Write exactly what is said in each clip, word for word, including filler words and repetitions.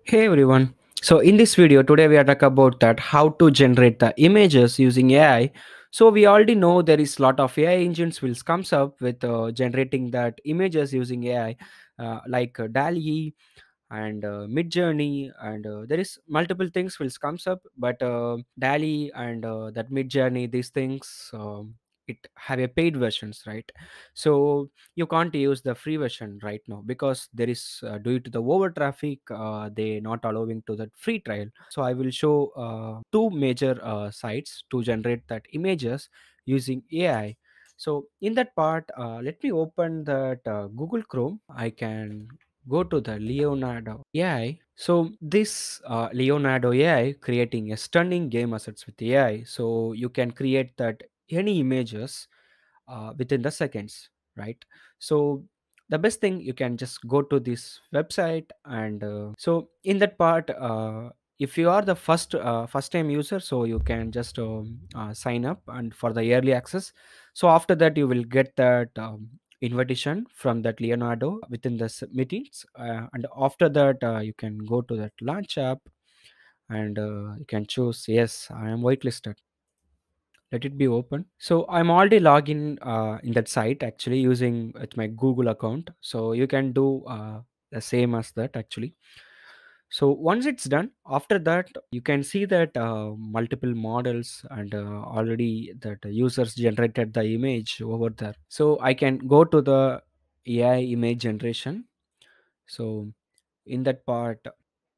Hey everyone. So in this video today we are talking about that how to generate the images using A I. So we already know there is lot of A I engines which comes up with uh, generating that images using A I, uh, like uh, DALL-E and uh, mid journey, and uh, there is multiple things which comes up, but uh, dali and uh, that mid journey, these things, um, it have a paid versions, right? So you can't use the free version right now because there is, uh, due to the over traffic, uh, they not allowing to that free trial. So I will show uh, two major uh, sites to generate that images using AI. So in that part, uh, let me open that uh, Google Chrome. I can go to the Leonardo A I. So this uh, Leonardo A I creating a stunning game assets with A I. So you can create that any images uh, within the seconds, right? So the best thing, you can just go to this website, and uh, so in that part, uh, if you are the first uh, first time user, so you can just um, uh, sign up and for the early access. So after that you will get that um, invitation from that Leonardo within the s- meetings, uh, and after that uh, you can go to that launch app, and uh, you can choose yes, I am whitelisted. Let it be open. So I'm already logged in uh, in that site actually using with my Google account. So you can do uh, the same as that actually. So once it's done, after that you can see that uh, multiple models, and uh, already that users generated the image over there. So I can go to the A I image generation. So in that part,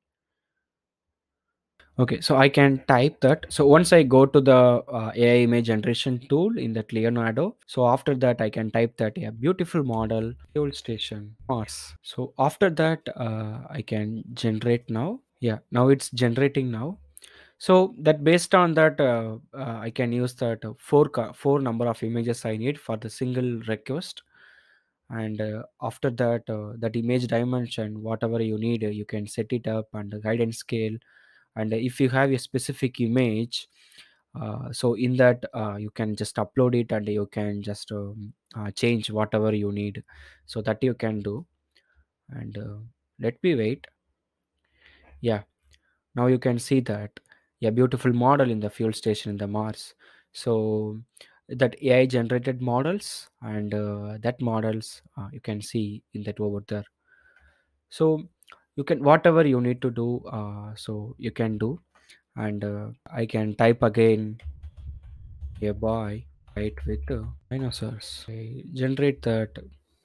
okay, so I can type that. So once I go to the uh, A I image generation tool in that Leonardo, so after that I can type that a beautiful model, fuel station, Mars. So after that uh, I can generate now. Yeah, now it's generating now. So that based on that, uh, uh, I can use that uh, four co- four number of images I need for the single request, and uh, after that uh, that image dimension, whatever you need, uh, you can set it up, and the guidance scale, and if you have a specific image, uh, so in that uh, you can just upload it, and you can just um, uh, change whatever you need, so that you can do. And uh, let me wait. Yeah, now you can see that a beautiful model in the fuel station in the Mars. So that AI generated models, and uh, that models, uh, you can see in that over there. So you can whatever you need to do, uh, so you can do. And uh, I can type again a boy, right, with uh, dinosaurs. I generate that.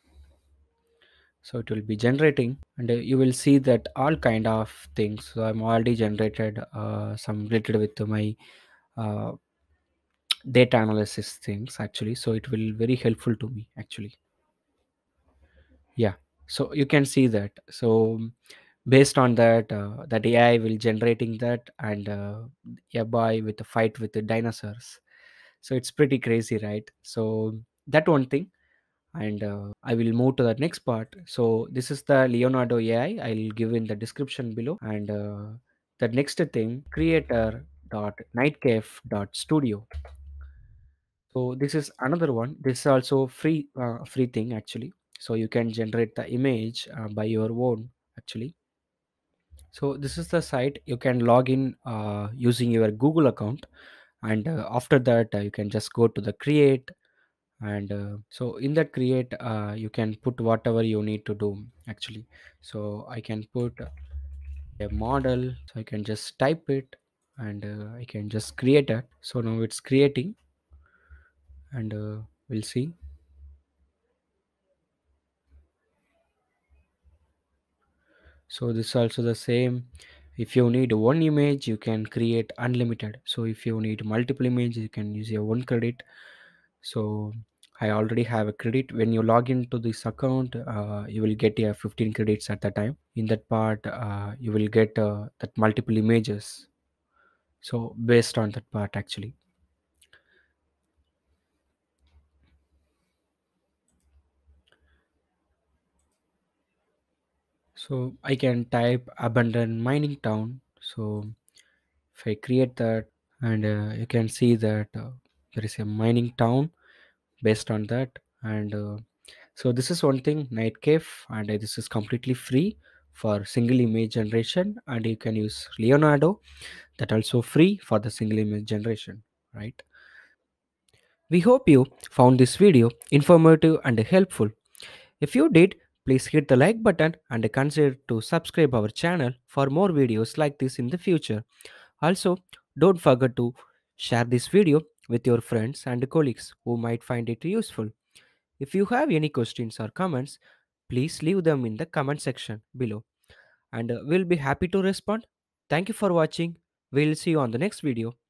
So it will be generating, and uh, you will see that all kind of things. So I'm already generated uh, some related with my uh, data analysis things actually. So it will very helpful to me actually. Yeah, so you can see that. So based on that, uh, that AI will generating that, and uh, a boy with a fight with the dinosaurs. So it's pretty crazy, right? So that one thing. And uh, I will move to the next part. So this is the Leonardo AI. I'll give in the description below. And uh, the next thing, creator dot nightcafe dot studio. So this is another one. This is also free uh, free thing actually. So you can generate the image uh, by your own actually. So this is the site. You can log in uh, using your Google account, and uh, after that uh, you can just go to the create. And uh, so in that create, uh, you can put whatever you need to do actually. So I can put a model, so I can just type it, and uh, I can just create it. So now it's creating, and uh, we'll see. So this is also the same. If you need one image, you can create unlimited. So if you need multiple images, you can use your one credit. So I already have a credit. When you log into this account, uh, you will get a fifteen credits at the time. In that part, uh, you will get uh, that multiple images. So based on that part actually. So I can type abandoned mining town. So if I create that, and uh, you can see that uh, there is a mining town based on that. And uh, so this is one thing, NightCafe, and uh, this is completely free for single image generation, and you can use Leonardo, that also free for the single image generation, right? We hope you found this video informative and helpful. If you did, please hit the like button and consider to subscribe our channel for more videos like this in the future. Also, don't forget to share this video with your friends and colleagues who might find it useful. If you have any questions or comments, please leave them in the comment section below, and uh, we'll be happy to respond. Thank you for watching. We'll see you on the next video.